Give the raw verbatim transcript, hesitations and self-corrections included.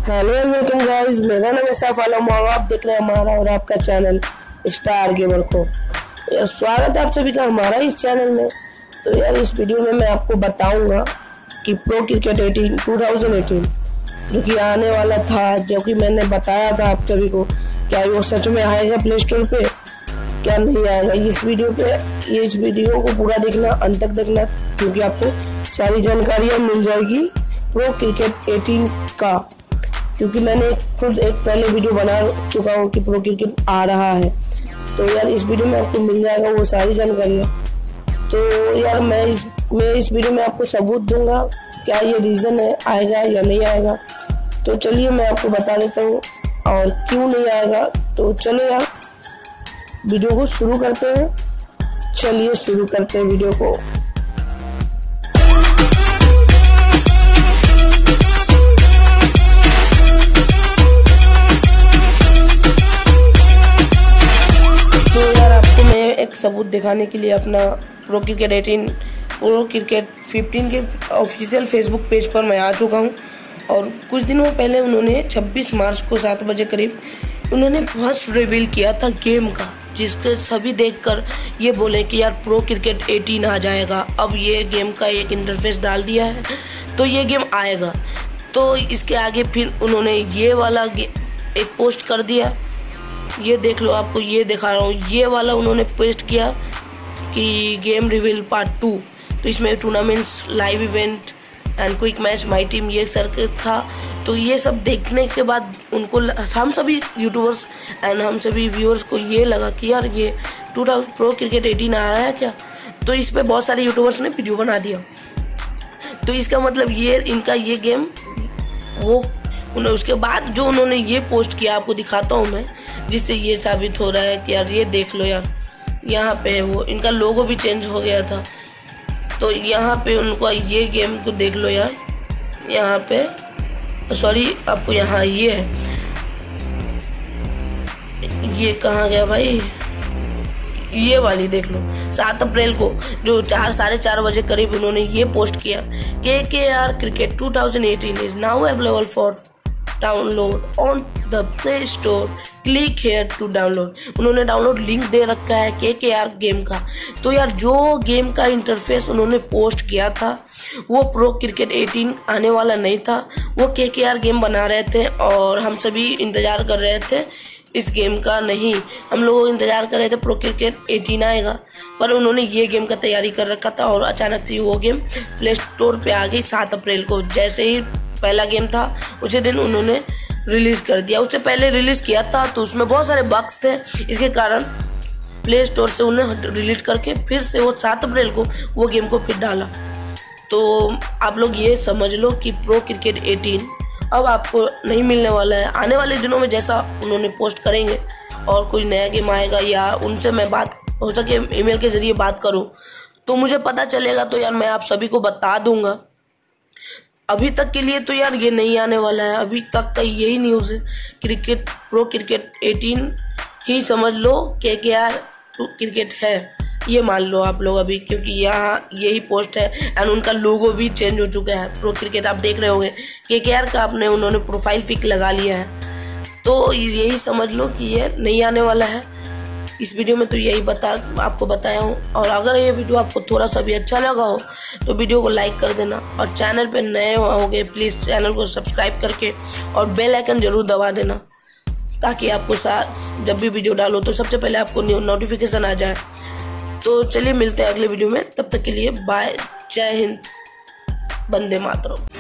Hello and welcome guys, मेरा नाम है सैफ आलम और आप देख रहे हैं हमारा और आपका चैनल स्टार गेमर को। यार स्वागत है आप सभी का हमारा इस चैनल में। तो यार इस वीडियो में मैं आपको बताऊंगा कि pro cricket eighteen two thousand eighteen जो कि आने वाला था, जो कि मैंने बताया था आप सभी को, क्या वो सच में आएगा प्ले स्टोर पे क्या नहीं आएगा। इस वीडियो पे ये इस वीडियो को पूरा देखना, अंत तक देखना, क्योंकि आपको सारी जानकारियाँ मिल जाएगी प्रो क्रिकेट एटीन का। क्योंकि मैंने खुद एक पहले वीडियो बना चुका हूँ कि प्रो क्रिकेट आ रहा है, तो यार इस वीडियो में आपको मिल जाएगा वो सारी जानकारियाँ। तो यार मैं इस मैं इस वीडियो में आपको सबूत दूंगा क्या ये रीज़न है आएगा या नहीं आएगा। तो चलिए मैं आपको बता देता हूँ और क्यों नहीं आएगा। तो चलो यार वीडियो को शुरू करते हैं। चलिए शुरू करते हैं वीडियो को। एक सबूत दिखाने के लिए अपना pro cricket eighteen pro cricket fifteen के ऑफिशियल फेसबुक पेज पर मैं आ चुका हूं। और कुछ दिनों पहले उन्होंने छब्बीस मार्च को सात बजे करीब उन्होंने फर्स्ट रिवील किया था गेम का, जिसके सभी देखकर ये बोले कि यार प्रो क्रिकेट एटीन आ जाएगा। अब ये गेम का एक इंटरफेस डाल दिया है तो ये गेम आएगा। तो इसके आगे फिर उन्होंने ये वाला एक पोस्ट कर दिया, ये देख लो, आपको ये दिखा रहा हूँ, ये वाला उन्होंने पोस्ट किया कि गेम रिवील पार्ट टू। तो इसमें tournaments, live event and quick match, my team, ये सर्किट था। तो ये सब देखने के बाद उनको, हम सभी यूट्यूबर्स एंड हम सभी व्यूअर्स को ये लगा कि यार ये two thousand pro cricket eighteen आ रहा है क्या। तो इस पर बहुत सारे यूट्यूबर्स ने वीडियो बना दिया। तो इसका मतलब ये इनका ये गेम वो उन्हें, उसके बाद जो उन्होंने ये पोस्ट किया आपको दिखाता हूँ मैं, जिससे ये साबित हो रहा है कि यार ये देख लो यार, यहाँ पे वो इनका लोगो भी चेंज हो गया था। तो यहाँ पे उनको ये गेम को देख लो यार, यहाँ पे सॉरी आपको यहाँ ये है, ये कहाँ गया भाई, ये वाली देख लो। सात अप्रैल को जो चार साढ़े चार बजे करीब उन्होंने ये पोस्ट किया के K R cricket two thousand eighteen is now available for download on the Play Store, click here to download. उन्होंने डाउनलोड लिंक दे रखा है के के आर गेम का। तो यार जो गेम का इंटरफेस उन्होंने पोस्ट किया था वो प्रो क्रिकेट एटीन आने वाला नहीं था, वो के के आर गेम बना रहे थे और हम सभी इंतजार कर रहे थे इस गेम का। नहीं, हम लोग इंतजार कर रहे थे प्रो क्रिकेट एटीन आएगा, पर उन्होंने ये गेम का तैयारी कर रखा था और अचानक से वो गेम प्ले स्टोर पे आ गई सात अप्रैल को। जैसे ही पहला गेम था उसी दिन उन्होंने रिलीज कर दिया। उससे पहले रिलीज किया था तो उसमें बहुत सारे बग्स थे, इसके कारण प्ले स्टोर से उन्हें डिलीट करके फिर से वो सात अप्रैल को वो गेम को फिर डाला। तो आप लोग ये समझ लो कि प्रो क्रिकेट एटीन अब आपको नहीं मिलने वाला है। आने वाले दिनों में जैसा उन्होंने पोस्ट करेंगे और कोई नया गेम आएगा या उनसे मैं बात हो सके ईमेल के जरिए बात करूं तो मुझे पता चलेगा, तो यार मैं आप सभी को बता दूंगा। अभी तक के लिए तो यार ये नहीं आने वाला है, अभी तक का यही न्यूज़ है। क्रिकेट प्रो क्रिकेट एटीन ही समझ लो, के के आर क्रिकेट है ये मान लो आप लोग अभी, क्योंकि यहाँ यही पोस्ट है एंड उनका लोगो भी चेंज हो चुका है। प्रो क्रिकेट आप देख रहे होंगे, के के आर का आपने उन्होंने प्रोफाइल पिक लगा लिया है। तो यही समझ लो कि ये नहीं आने वाला है। इस वीडियो में तो यही बता आपको बताया हूँ। और अगर ये वीडियो आपको थोड़ा सा भी अच्छा लगा हो तो वीडियो को लाइक कर देना, और चैनल पे नए होंगे प्लीज़ चैनल को सब्सक्राइब करके और बेल आइकन जरूर दबा देना, ताकि आपको साथ जब भी वीडियो डालो तो सबसे पहले आपको नोटिफिकेशन आ जाए। तो चलिए मिलते हैं अगले वीडियो में, तब तक के लिए बाय, जय हिंद, वंदे मातरम।